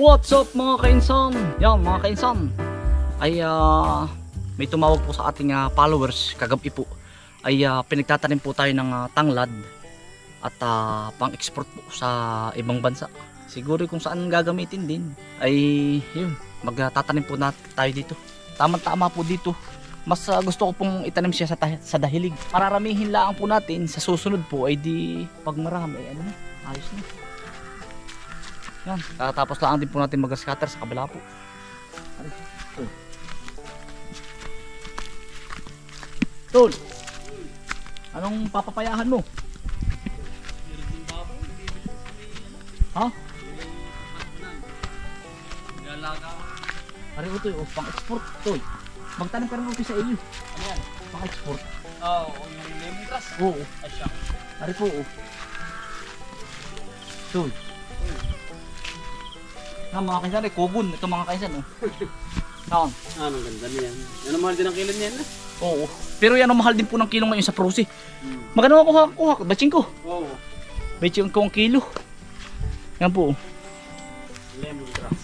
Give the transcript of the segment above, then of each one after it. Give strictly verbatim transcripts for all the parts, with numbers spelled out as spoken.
What's up mga kainsan? Yan mga kainsan, ay uh, may tumawag po sa ating uh, followers kagabi po. Ay uh, pinagtatanim po tayo ng uh, tanglad at uh, pang-export po sa ibang bansa. Siguro kung saan gagamitin din ay yun, magtatanim po natin tayo dito. Tama-tama po dito. Mas uh, gusto ko pong itanim siya sa, sa dahilig. Mararamihin lang po natin sa susunod po ay di pag marami ay ano na, ayos na. Yan, tapos lang din po natin mag-scatter sa kabila po. Oh. Tol, anong papapayahan mo? Ha? Pare ko to, oh, pang-export tol. Magtanong ka rin ko sa iyo. Ano yan? Pang-export. Oo, oh, yung lemongrass. Oo. Asya. Pare po, oh. Tol. Na mga kaisan, eh, kugon. Ito mga kaisan, oh. Saan? Ah, ang ganda niyan. Yan ang mahal din ang kilo niyan, eh. Oo. Pero yan ang mahal din po ng kilo ngayon sa Prosi. Hmm. Magkano ako kuha? Batching ko. Oo. Batching ko ang kilo. Yan po, oh. Lemongrass.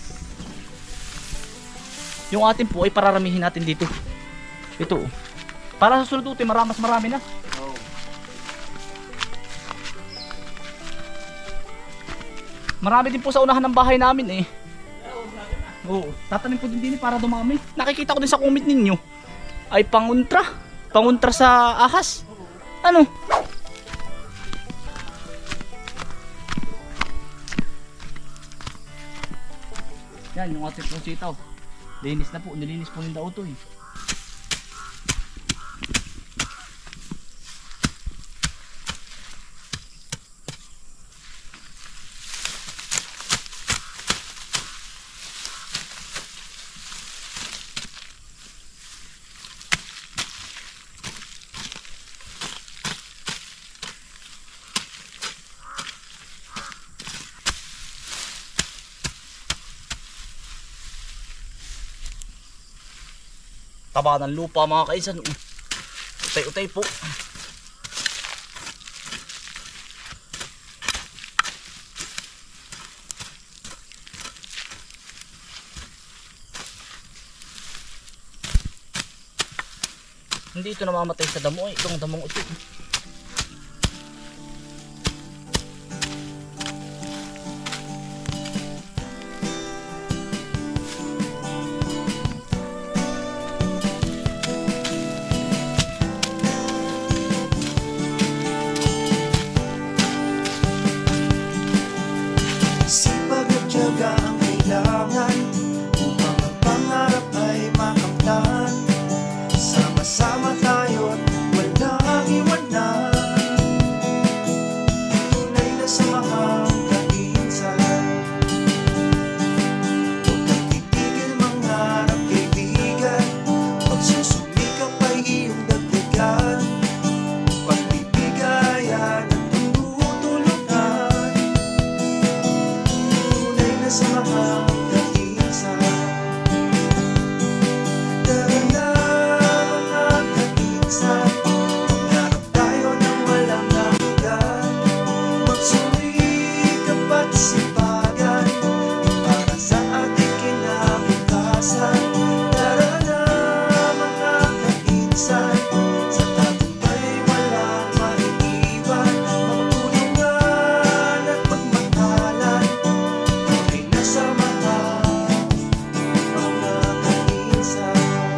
Yung atin po ay pararamihin natin dito. Ito, oh. Para sa sunod uti, maramas marami na. Oo. Marami din po sa unahan ng bahay namin, eh. Oo, tatanim ko din din para dumami. Nakikita ko din sa comment ninyo ay panguntra. Panguntra sa ahas. Ano? Yan yung ating pong sitaw. Linis na po, nilinis po ng daw to, eh. Taba ng lupa mga kaisan. Utay-utay po. Hindi ito namamatay sa damo, eh. Itong damong ito. Sipag at tiyaga ang kailangan upang ang pangarap ay makamtan. Sama-sama tayo't walang iwanan. Tunay na samahang kainsan. Huwag kang titigil mangarap, kaibigan. Pagsusumikap ay iyong dagdagan. Pagbibigayan at pagtutulungan. Tunay na samahang kainsan. Tara na mga kainsan, mangarap tayo ng walang hanggan. Magsumikap at sipagan para sa ating kinabukasan. Tara na mga kainsan, sa tagumpay walang maiiwan. Magtulungan at magmatalan, tunay na samahan mga kainsan.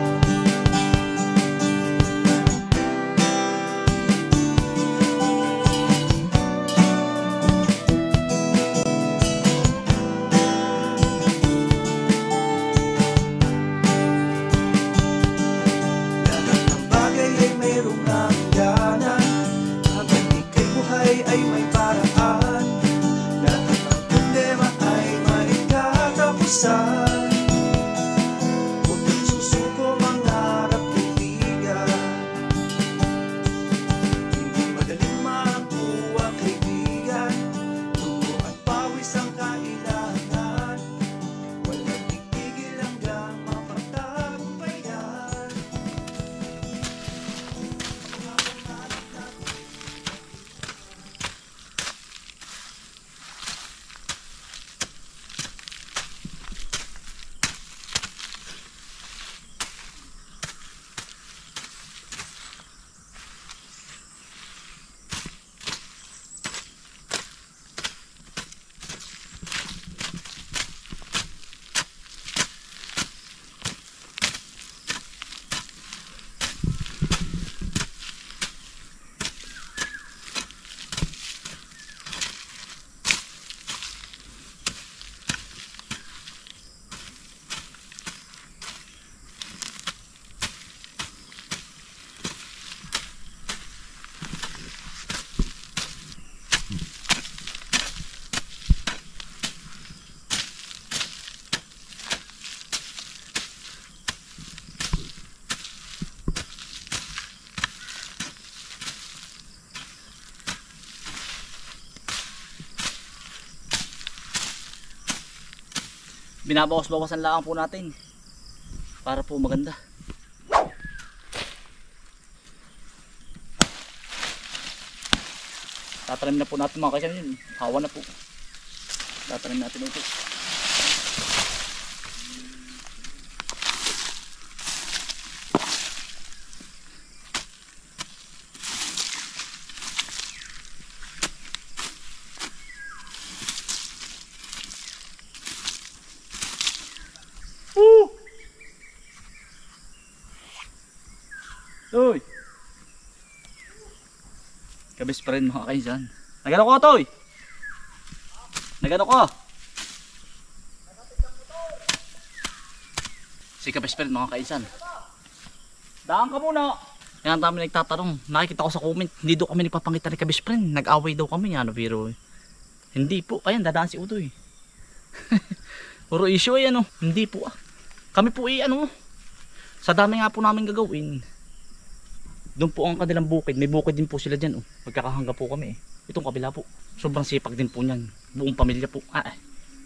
Lahat ng bagay ay mayroong hangganan. Habang ika'y buhay ay may paraan. Lahat ng problema ay may katapusan. Huwag kang susuko, mangarap, kaibigan. Hindi madaling makuha, kaibigan. Dugo at pawis ang kailangan. Walang titigil hanggang mapagtagumpayan. binabawas-bawasan lang po natin para po maganda. Tatanim na po natin mga kaisan yun. Hawa na po. Tatanim natin ito. Uy! Kabis pa rin mga kaisan. Nagano ko toy? Nagano ko? Si kabis pa rin mga kaisan. Daan ka muna! Yan ang dami nagtatanong. Nakikita ko sa comment, hindi daw kami nagpapangita ni kabis pa rin. Nag-away daw kami, ano pero hindi po. Ayan, dadaan si Utoy. Puro issue ay ano. Hindi po ah. Kami po ay ano. Sa dami nga po namin gagawin. Doon po ang kanilang bukid. May bukid din po sila dyan. Oh. Magkakahangga po kami eh. Itong kabila po. Sobrang sipag din po niyan. Buong pamilya po. Ah, eh.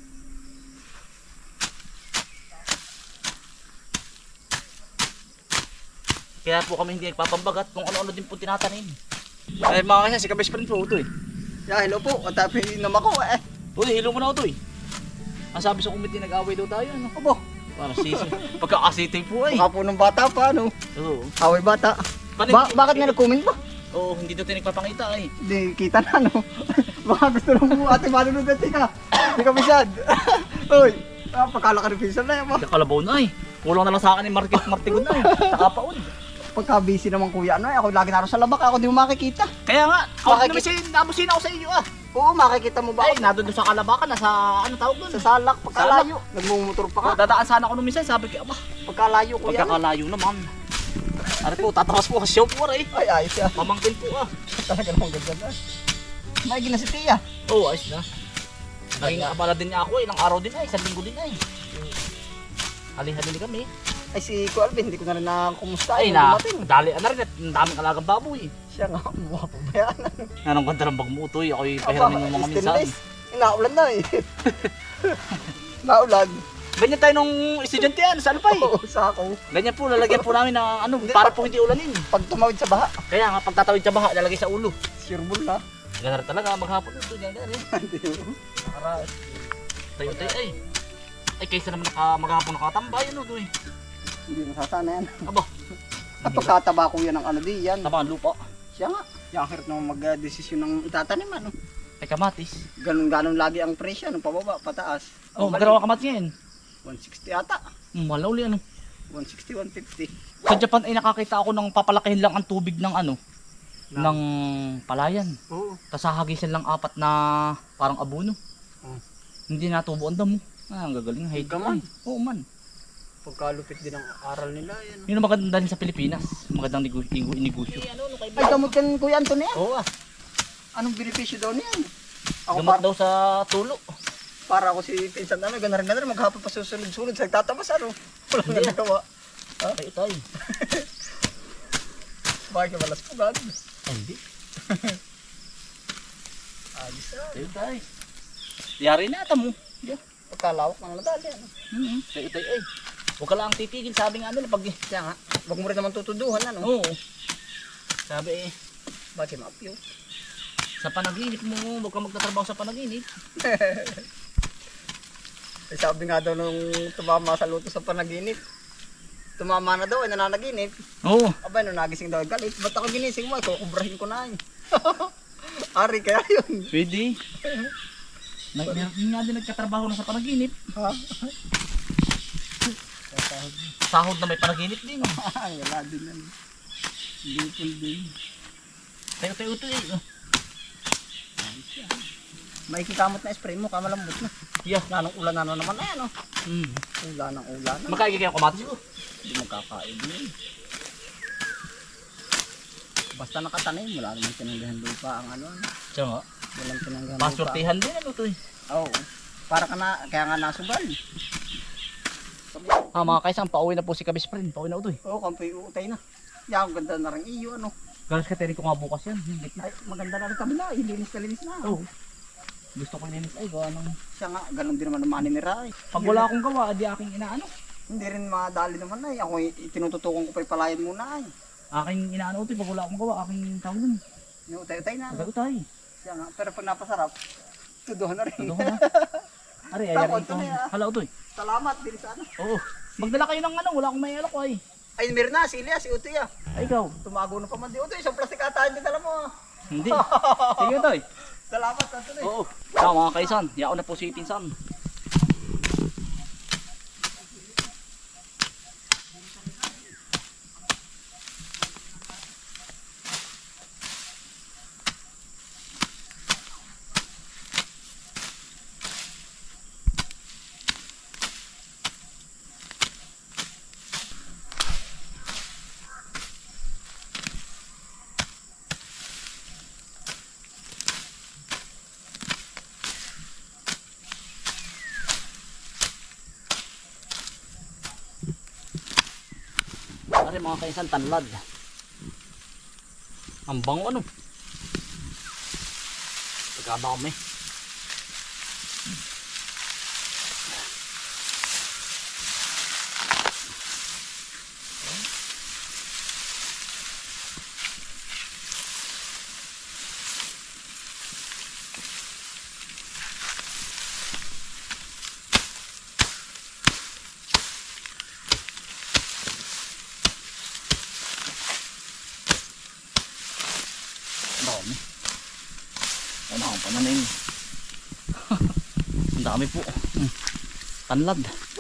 Kaya po kami hindi nagpapambagat kung ano-ano din po tinatanim. Ay mga kasi si kabis pa rin po ito eh. Yeah, hello po. Katapi inom ako eh. Uy, hilo mo na ito eh. Ang sabi sa committee nag-away daw tayo. Ano? Abo, Para sisi. Pagkakasitay po eh. baka po ng bata pa ano. Oo. Away bata. Paano Ba hindi- bakit nga nag-comment ba? Oo, hindi daw tayo nagpapangita eh. Hindi kita na no. Baka gusto lang mo ate manunod natin ka. Hindi ka bisan. Uy, ah, pagkala ka rin pinsan na yan mo. Kakalabaw na eh. Kulang na lang sa akin ni Market Martigon na eh. Nakapaon. Pagka busy naman kuya ano eh. Ako lagi naroon sa labak. Ako di mo makikita. Kaya nga, ako Bakit- nabusin, nabusin ako sa iyo ah. Oo, makikita mo ba Ay, ako? nandun doon sa Kalabakan, nasa ano tawag doon? Sa salak, pagkalayo. Nagmumotor pa ka. Oh, dadaan sana ako nung minsan, sabi ko, aba, Pagkalayo kuya. ano? pagkakalayo naman. Ari po, tatakas po kasi show po eh. Ay, ayos yan. Pamangkin po ah. Talaga naman ganda na. May gina si Tia. Oo, oh, ayos na. Naging abala din niya ako eh, ilang araw din ay, isang linggo din ay. Halin-halin kami. Ay si Kuya Alvin, hindi ko na rin nakakumusta. Ay Nung na, dumating. dali na rin at ang daming alagang baboy. Siya nga, mukha pa ba yan? Anong ganda ng bagmutoy, ako'y pahiramin ng mga minsan. Stainless. Inaulan na eh. Naulan. Ganyan tayo nung estudyante yan, sa Alpay. Oo, sako. Ganyan po, lalagyan po namin ng ano, para po hindi ulanin. Pag tumawid sa baha, Kaya nga, pag tatawid sa baha, lalagay sa ulo. sirbol na. Ganun rin talaga, maghapon ito, ganyan rin. Para, tayo tayo ay. Ay, kaysa naman naka, maghapon nakatambay, ano to eh. Hindi masasana yan. Aba, At pagkataba ko yan ng ano di yan. tama ang lupa. Siya nga. Yung hirap naman mag-desisyon ng itatanim ano. Ay, kamatis. Ganun-ganon lagi ang presyo. Ano, pababa, pataas. Oh, magkarawa kamatis ngayon. one sixty ata. Hmm, wala uli ano. one sixty, one fifty. Sa Japan ay nakakita ako ng papalakihin lang ang tubig ng ano, ng palayan. Oo. Tapos hahagisan lang apat na parang abono. Oh. Hindi natubo ang damo. Ah, ang gagaling. Hey, Gaman. Oo man. Pagkalupit din ang aral nila yan. Yun ang maganda din sa Pilipinas. Magandang negosyo. negosyo. Ay, gamot yan Kuya Anton yan. Oo ah. Anong benepisyo daw niyan? Ako Gamot para, daw sa tulo. para ako si pinsan ano, gano'n rin gano'n, maghapon pa susunod-sunod sa nagtatabas ano. Wala Hindi. nga nagawa. Tayo tayo. Bakit ka malas po gano'n? Ay, hindi. Ayos ah. Tayo tayo. Yari na ata mo. Yeah. Pagkalawak ng nadali ano. Mm-hmm. Tayo tayo ay. Huwag ka lang titigil, sabi nga nila pag... Kaya nga, wag mo rin naman tutuduhan ano. Oo. Sabi eh, Bakit maapyo? sa panaginip mo, huwag ka magtatrabaho sa panaginip. Eh, sabi nga daw nung tumama sa luto sa panaginip. Tumama na daw, ay nananaginip. Oo. Abay, nung nagising daw, galit. Ba't ako ginising mo? Kukubrahin ko na yun. Ari, kaya yun. Pwede. Nag meron nga din nagkatrabaho na sa panaginip. Ha? Sahod na may panaginip din. Oh. Ay, wala din yan. Lipol din. Tayo tayo ito eh. May kikamot na spray mo, kamalambot na. Yeah. Lanang ulan na naman na yan, oh. Mm. Ulan ng ulan na. Makaigay kayo kamatis ko. Hindi magkakain yun. Basta nakatanim, wala naman tinanggahan lupa ang ano. ano. Siya nga. Walang tinanggahan lupa. Pasurtihan din ano to eh. Oo. Para ka na, kaya nga nasugal. Ah mga kaisang, pauwi na po si Kabis Friend. Pauwi na ito eh. Oo, kampi utay na. Yan, ang ganda na rin iyo, ano. Galas ka ko nga bukas yan. Ay, maganda na rin kami na, ilinis na linis na. Oo. Gusto ko linis ay gawa ng... Siya nga, ganun din naman ang maninira eh. Pag wala akong gawa, di aking inaano. Hindi rin madali naman ay. Ako tinututukan ko pa yung palayan muna ay. Aking inaano ito, pag wala akong gawa, aking tawag dun. Yung utay-utay na. Pagkakutay. Siya nga, pero pag napasarap, tuduhan na rin. Ano ko na? Ari, ay, Takot ito. to na yan. Hala, ito eh. Salamat, bilis ano. Oo. Magdala kayo ng ano, wala akong may alok ay. Ay, meron na, si Ilya, si Utoy ah. Ay, ikaw. Tumago na pa man di Utoy, isang plastic ata hindi dala mo. Hindi. Sige ito eh. Salamat, Anthony. Oo. Yan mga kaisan, yao na po si Pinsan. Ari mga kaisan, tanlad. Ang bango ano. Pagkadami. Dami. Ano ang pananim. Ang dami po. Hmm. Tanlad.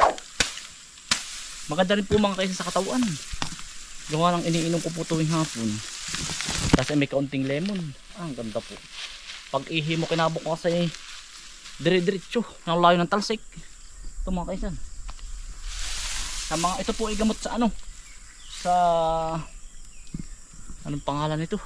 Maganda rin po mga kaisan sa katawan. Gawa ng iniinom ko po tuwing hapon. Kasi may kaunting lemon. Ah, ang ganda po. Pag ihi mo kinabukas ay dire-diretso. Ang layo ng talsik. Ito mga kaisan. Sa mga ito po ay gamot sa ano? Sa anong pangalan nito?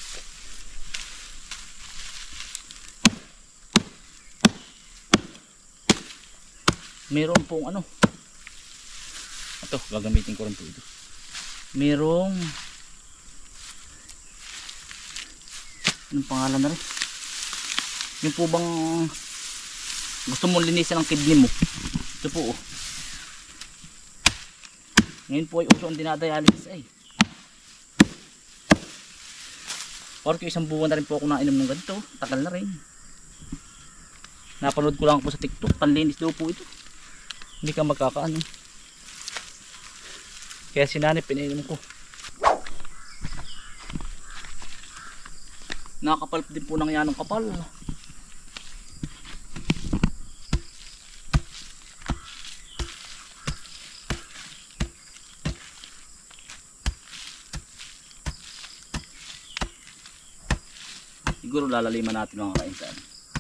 Meron pong ano, ito gagamitin ko rin po ito. Merong anong pangalan na rin, yung po bang gusto mong linisan ang kidney mo, ito po oh. Ngayon po ay uso ang dinadialysis ay. Porque isang buwan na rin po ako nainom ng ganito, tagal na rin. Napanood ko lang po sa TikTok, panlinis daw po ito. Hindi ka magkakaano. Kaya sinanay pinainom ko. Nakakapalp din po ng yanong kapal. Siguro lalaliman natin mga kainsan.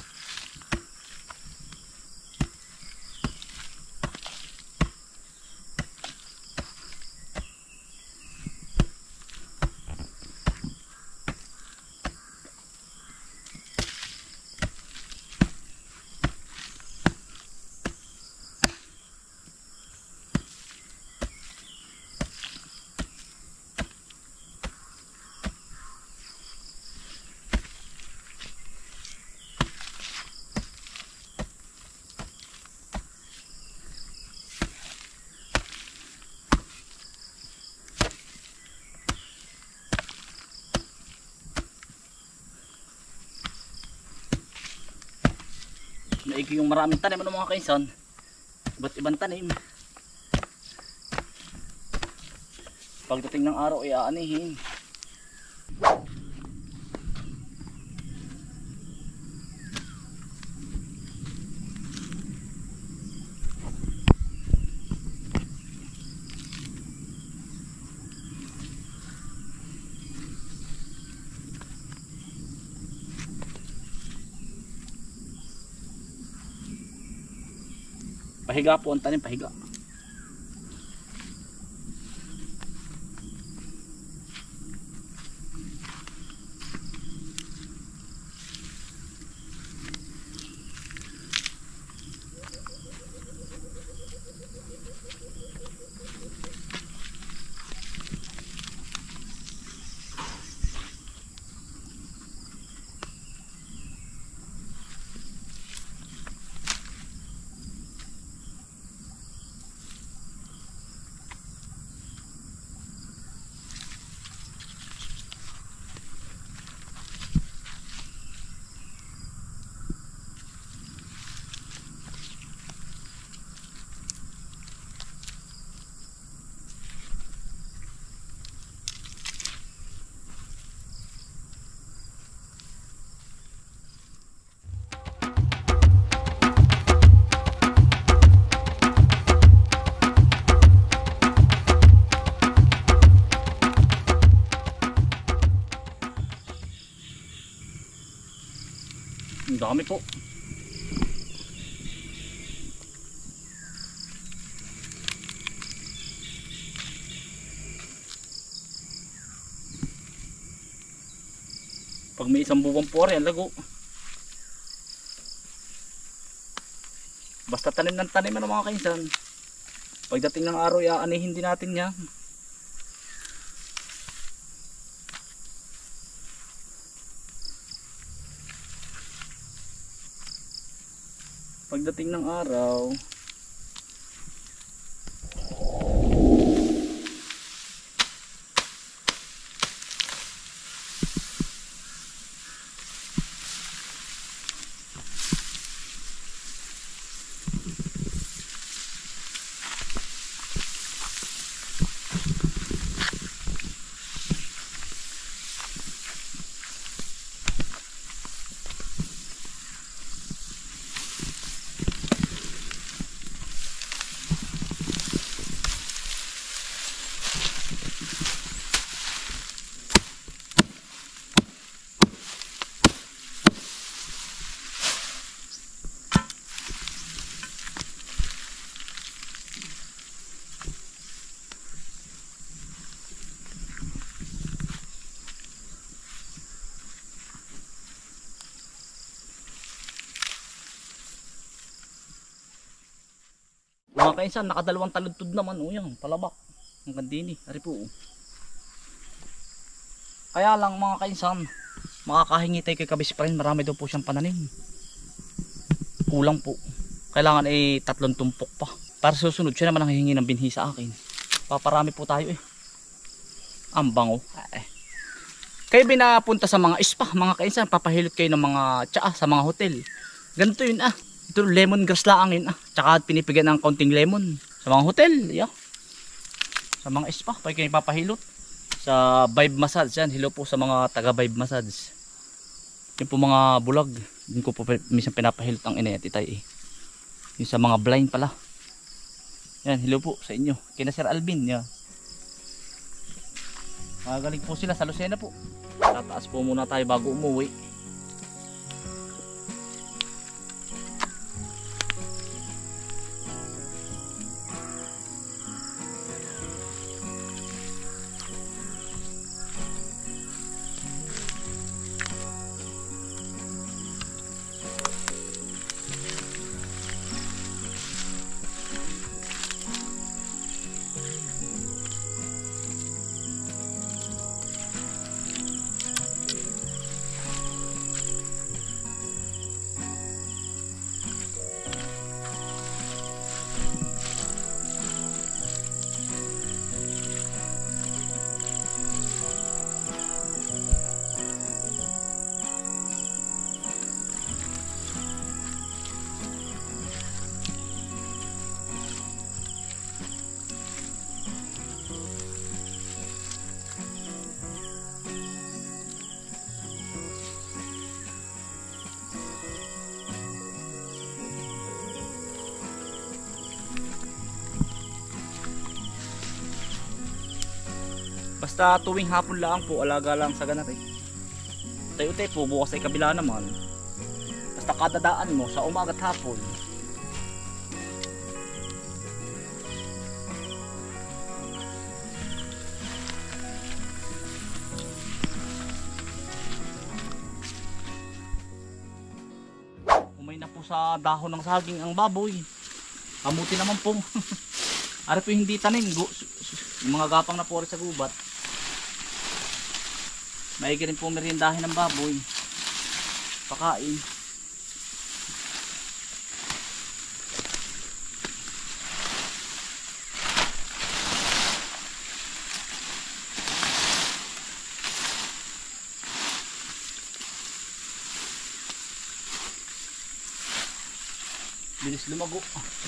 Naigi yung maraming tanim ng mga kaisan. Iba't ibang tanim. Pagdating ng araw ay aanihin. Pahiga po ang tanim, pahiga. dami po. Pag may isang buwang po rin, lago. Basta tanim ng tanim ng mga kainsan. Pagdating ng araw, iaanihin din natin niya. Pagdating ng araw, mga kainsan, nakadalawang taludtod naman. O yan, palabak. Ang gandini, ari po. Oh. Kaya lang mga kainsan, makakahingi tayo kay Kabis pa rin. Marami daw po siyang pananim. Kulang po. Kailangan ay tatlong tumpok pa. Para susunod, siya naman ang hihingi ng binhi sa akin. Paparami po tayo eh. Ang bango. Eh. Kayo binapunta sa mga spa, mga kainsan, papahilot kayo ng mga tsaa sa mga hotel. Ganito yun ah. Ito lemongrass lang yun ah. Tsaka pinipigyan ng konting lemon sa mga hotel, yeah. Sa mga spa, pwede kayo papahilot. Sa Vibe Massage yan, hello po sa mga taga Vibe Massage. Yung po mga bulag, din ko po minsan pinapahilot ang inayat itay eh. Yung sa mga blind pala. Yan, hello po sa inyo. Kina Sir Alvin, yan. Magaling po sila sa Lucena po. Tataas po muna tayo bago umuwi. Basta tuwing hapon lang po, alaga lang sa ganat eh. Tayo-tayo po, bukas ay kabila naman. Basta kadadaan mo sa umaga at hapon. Umay na po sa dahon ng saging ang baboy. Kamuti naman po. Ari po hindi tanim, yung mga gapang na po rin sa gubat. Maigi rin po merindahin ng baboy. Pakain. Bilis lumago.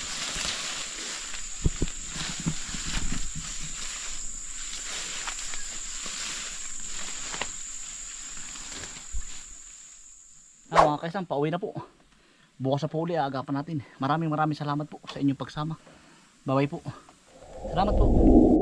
Ah, mga kaisang, pauwi na po. Bukas sa po uli, aagapan natin. Maraming maraming salamat po sa inyong pagsama. Bye bye po. Salamat po.